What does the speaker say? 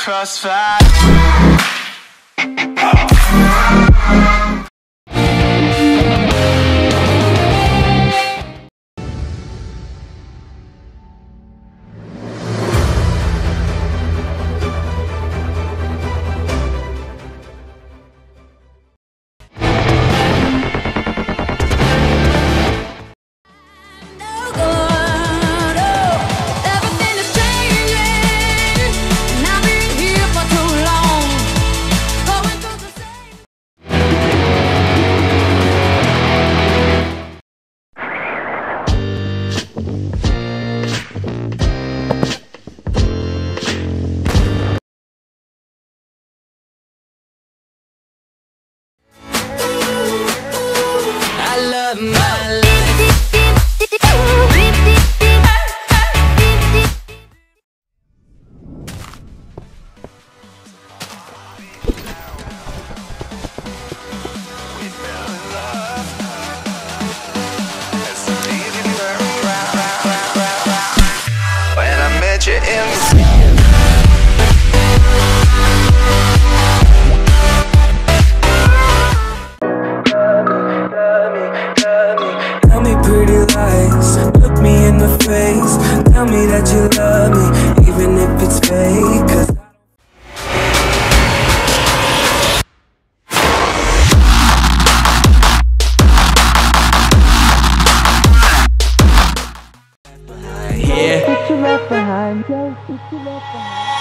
crossfire. Tell me pretty lies, look me in the face. Tell me that you love me, even if it's fake. 'Cause Yeah. put your love behind, put your love behind.